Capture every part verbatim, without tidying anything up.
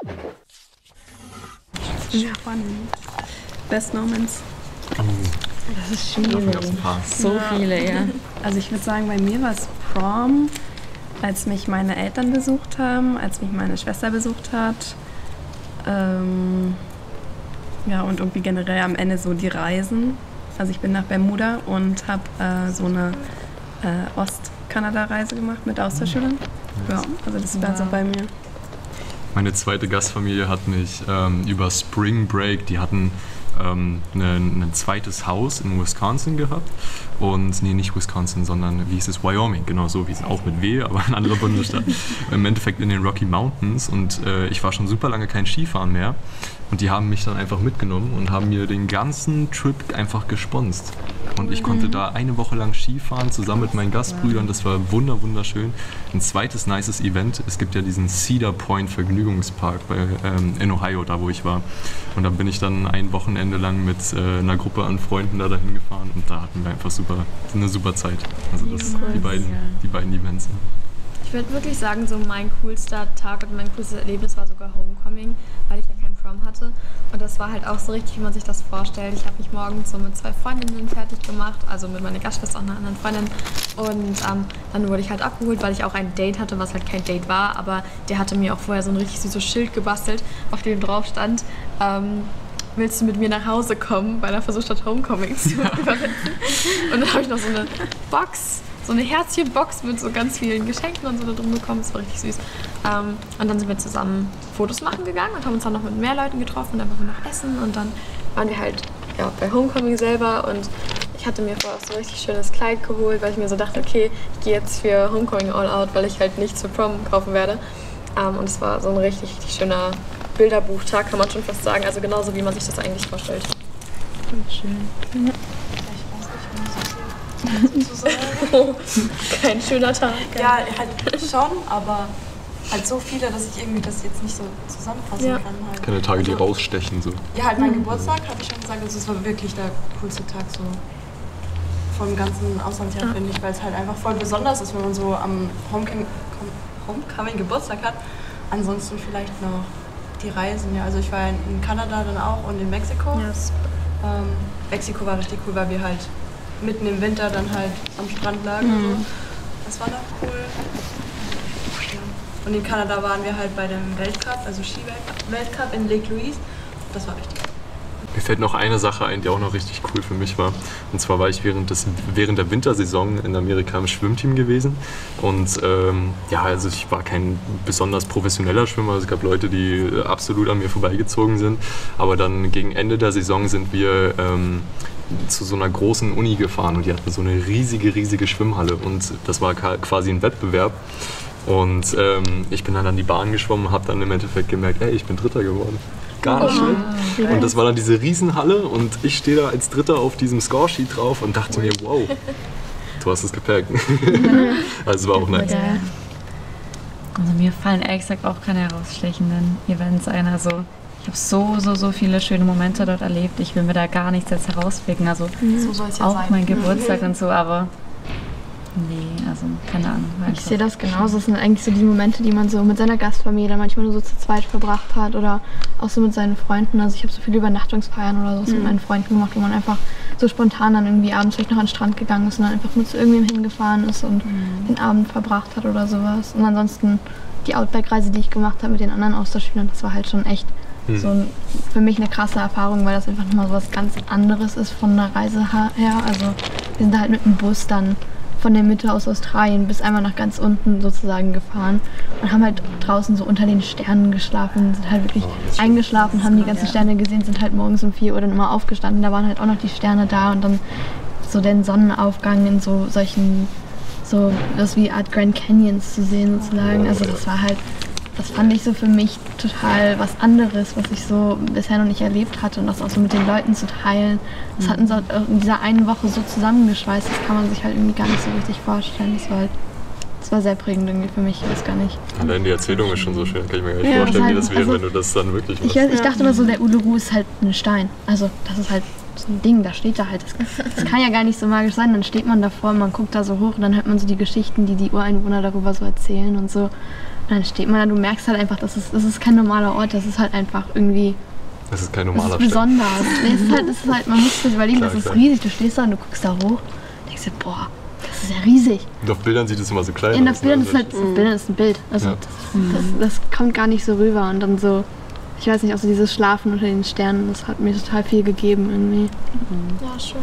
Spannend. Best Moments. Das ist schwierig. So ja. viele, ja. Also ich würde sagen, bei mir war es Prom, als mich meine Eltern besucht haben, als mich meine Schwester besucht hat. Ähm, ja, und irgendwie generell am Ende so die Reisen. Also ich bin nach Bermuda und habe äh, so eine äh, Ost-Kanada-Reise gemacht mit Austauschschülern. Ja, also das war wow. so bei mir. Meine zweite Gastfamilie hat mich ähm, über Spring Break, die hatten ähm, ne, ein zweites Haus in Wisconsin gehabt. Und, nee, nicht Wisconsin, sondern, wie hieß es, Wyoming, genau so, wie es auch mit W, aber ein anderer Bundesstaat. Im Endeffekt in den Rocky Mountains und äh, ich war schon super lange kein Skifahren mehr. Und die haben mich dann einfach mitgenommen und haben mir den ganzen Trip einfach gesponst. Und ich konnte da eine Woche lang Skifahren, zusammen mit meinen Gastbrüdern. Das war wunder wunderschön. Ein zweites nices Event. Es gibt ja diesen Cedar Point Vergnügungspark bei, ähm, in Ohio, da wo ich war. Und da bin ich dann ein Wochenende lang mit äh, einer Gruppe an Freunden da dahin gefahren. Und da hatten wir einfach super, eine super Zeit. Also das, die, beiden, die beiden Events. Ich würde wirklich sagen, so mein coolster Tag und mein coolstes Erlebnis war sogar Homecoming, weil ich ja keinen Prom hatte. Und das war halt auch so richtig, wie man sich das vorstellt. Ich habe mich morgens so mit zwei Freundinnen fertig gemacht, also mit meiner Gastschwester und einer anderen Freundin. Und ähm, dann wurde ich halt abgeholt, weil ich auch ein Date hatte, was halt kein Date war. Aber der hatte mir auch vorher so ein richtig süßes Schild gebastelt, auf dem drauf stand, ähm, willst du mit mir nach Hause kommen, weil er versucht hat, Homecoming zu überwinden. Und dann habe ich noch so eine Box, so eine Herzchenbox mit so ganz vielen Geschenken und so da drin bekommen. Das war richtig süß. Ähm, und dann sind wir zusammen Fotos machen gegangen und haben uns dann noch mit mehr Leuten getroffen und einfach noch essen. Und dann waren wir halt ja, bei Homecoming selber und ich hatte mir vorher auch so ein richtig schönes Kleid geholt, weil ich mir so dachte, okay, ich gehe jetzt für Homecoming all out, weil ich halt nichts für Prom kaufen werde. Ähm, und es war so ein richtig, richtig schöner Bilderbuchtag, kann man schon fast sagen. Also genauso, wie man sich das eigentlich vorstellt. Schön. Ja. Oh, kein schöner Tag. Ja, halt schon, aber halt so viele, dass ich irgendwie das jetzt nicht so zusammenfassen ja. kann. Halt. Keine Tage, die rausstechen so. Ja, halt mein mhm. Geburtstag, habe ich schon gesagt, das war wirklich der coolste Tag so vom ganzen Auslandsjahr, ja. finde ich, weil es halt einfach voll besonders ist, wenn man so am Homecoming, Homecoming Geburtstag hat. Ansonsten vielleicht noch die Reisen, ja. Also ich war in Kanada dann auch und in Mexiko. Yes. Ähm, Mexiko war richtig cool, weil wir halt mitten im Winter dann halt am Strand lagen. Mhm. Und so. Das war noch cool. Ja. Und in Kanada waren wir halt bei dem Weltcup, also Ski-Weltcup in Lake Louise. Das war richtig cool. Mir fällt noch eine Sache ein, die auch noch richtig cool für mich war. Und zwar war ich während, des, während der Wintersaison in Amerika im Schwimmteam gewesen. Und ähm, ja, also ich war kein besonders professioneller Schwimmer. Es gab Leute, die absolut an mir vorbeigezogen sind. Aber dann gegen Ende der Saison sind wir ähm, zu so einer großen Uni gefahren und die hatten so eine riesige, riesige Schwimmhalle. Und das war quasi ein Wettbewerb. Und ähm, ich bin dann an die Bahn geschwommen und habe dann im Endeffekt gemerkt, ey, ich bin Dritter geworden. Gar nicht schlimm. Und das war dann diese Riesenhalle und ich stehe da als Dritter auf diesem Scoresheet drauf und dachte mir, wow, du hast es gepackt. Also es war auch nice. Also mir fallen ehrlich gesagt auch keine herausstechenden Events ein. Also ich habe so, so, so viele schöne Momente dort erlebt. Ich will mir da gar nichts jetzt herauspicken. Also so soll's ja auch sein. mein Geburtstag und so, aber nee, also keine Ahnung. Ich sehe das genauso. Das sind eigentlich so die Momente, die man so mit seiner Gastfamilie manchmal nur so zu zweit verbracht hat oder auch so mit seinen Freunden. Also ich habe so viele Übernachtungsfeiern oder so mhm. mit meinen Freunden gemacht, wo man einfach so spontan dann irgendwie abends vielleicht noch an den Strand gegangen ist und dann einfach mit zu irgendwem hingefahren ist und mhm. den Abend verbracht hat oder sowas. Und ansonsten die Outback-Reise, die ich gemacht habe mit den anderen Austauschschülern, das war halt schon echt mhm. so ein, für mich eine krasse Erfahrung, weil das einfach nochmal so was ganz anderes ist von der Reise her. Also wir sind da halt mit dem Bus dann von der Mitte aus Australien bis einmal nach ganz unten sozusagen gefahren und haben halt draußen so unter den Sternen geschlafen, sind halt wirklich oh, eingeschlafen, haben die ganzen Sterne gesehen, sind halt morgens um vier Uhr dann immer aufgestanden, da waren halt auch noch die Sterne da und dann so den Sonnenaufgang in so solchen, so das wie Art Grand Canyons zu sehen sozusagen, also das war halt, das fand ich so für mich total was anderes, was ich so bisher noch nicht erlebt hatte und das auch so mit den Leuten zu teilen. Das hatten sie in dieser einen Woche so zusammengeschweißt, das kann man sich halt irgendwie gar nicht so richtig vorstellen. Das war halt, das war sehr prägend irgendwie für mich, ich weiß gar nicht. Allein die Erzählung ist schon so schön, kann ich mir gar nicht ja, vorstellen, halt, wie das wäre, also, wenn du das dann wirklich machst. Ich, ich dachte immer so, der Uluru ist halt ein Stein, also das ist halt so ein Ding, da steht da halt. Das, das kann ja gar nicht so magisch sein. Dann steht man davor, man guckt da so hoch und dann hört man so die Geschichten, die die Ureinwohner darüber so erzählen und so. Und dann steht man da, du merkst halt einfach, das ist, das ist kein normaler Ort, das ist halt einfach irgendwie... Das ist kein Das normaler ist Stein. besonders. Nee, es ist halt, es ist halt, man muss sich überlegen, Klar, das ist klar. riesig. Du stehst da und du guckst da hoch, denkst dir, boah, das ist ja riesig. Und auf Bildern sieht es immer so klein In aus. auf Bildern ne? ist halt, auf Bildern ist ein Bild. Also Ja. das, das, das kommt gar nicht so rüber. Und dann so, ich weiß nicht, auch so dieses Schlafen unter den Sternen, das hat mir total viel gegeben irgendwie. Ja, schön.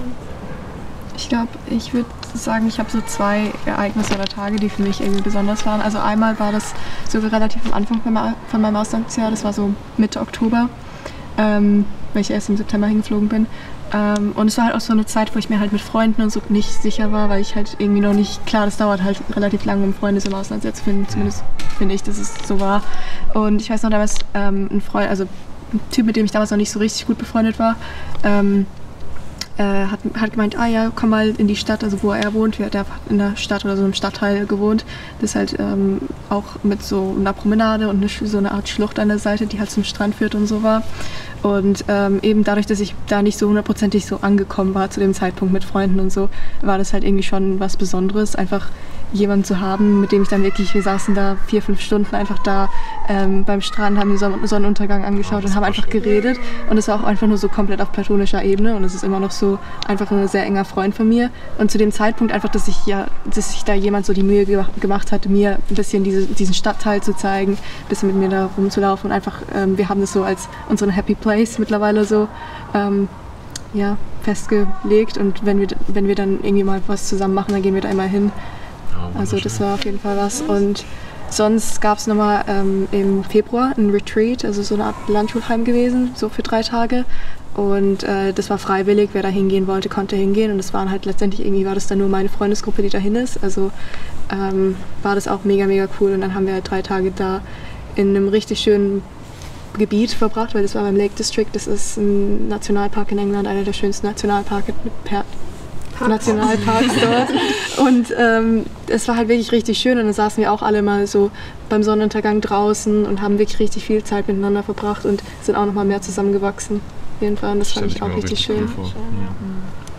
Ich glaube, ich würde sagen, ich habe so zwei Ereignisse oder Tage, die für mich irgendwie besonders waren. Also einmal war das sogar relativ am Anfang von meinem- von meinem Auslandsjahr, das war so Mitte Oktober, ähm, weil ich erst im September hingeflogen bin. Ähm, und es war halt auch so eine Zeit, wo ich mir halt mit Freunden und so nicht sicher war, weil ich halt irgendwie noch nicht, klar, das dauert halt relativ lange, um Freunde so im Ausland zu finden, zumindest finde ich, dass es so war. Und ich weiß noch damals, ähm, ein Freund, also ein Typ, mit dem ich damals noch nicht so richtig gut befreundet war, ähm, äh, hat, hat gemeint, ah ja, komm mal in die Stadt, also wo er wohnt. Der hat in der Stadt oder so im Stadtteil gewohnt. Das ist halt ähm, auch mit so einer Promenade und eine, Sch- so eine Art Schlucht an der Seite, die halt zum Strand führt und so war. Und ähm, eben dadurch, dass ich da nicht so hundertprozentig so angekommen war zu dem Zeitpunkt mit Freunden und so, war das halt irgendwie schon was Besonderes, einfach jemanden zu haben, mit dem ich dann wirklich, wir saßen da vier, fünf Stunden einfach da ähm, beim Strand, haben den Son- Sonnenuntergang angeschaut und haben einfach geredet. Und es war auch einfach nur so komplett auf platonischer Ebene und es ist immer noch so einfach ein sehr enger Freund von mir. Und zu dem Zeitpunkt einfach, dass sich ja, dass sich da jemand so die Mühe ge- gemacht hat, mir ein bisschen diese, diesen Stadtteil zu zeigen, ein bisschen mit mir da rumzulaufen und einfach, ähm, wir haben das so als unseren Happy Place mittlerweile so ähm, ja, festgelegt und wenn wir, wenn wir dann irgendwie mal was zusammen machen, dann gehen wir da immer hin. Ja, Also das wunderschön. war auf jeden Fall was. Und sonst gab es nochmal ähm, im Februar ein Retreat, also so eine Art Landschulheim gewesen, so für drei Tage. Und äh, das war freiwillig, wer da hingehen wollte, konnte hingehen. Und es waren halt letztendlich irgendwie, war das dann nur meine Freundesgruppe, die dahin ist. Also ähm, war das auch mega, mega cool. Und dann haben wir halt drei Tage da in einem richtig schönen Gebiet verbracht, weil das war beim Lake District. Das ist ein Nationalpark in England, einer der schönsten Nationalparke mit per Nationalparks dort. Und ähm, es war halt wirklich richtig schön und dann saßen wir auch alle mal so beim Sonnenuntergang draußen und haben wirklich richtig viel Zeit miteinander verbracht und sind auch noch mal mehr zusammengewachsen. Auf jeden Fall, und das fand Stell ich ich auch mir richtig cool schön. vor. Schön, Ja.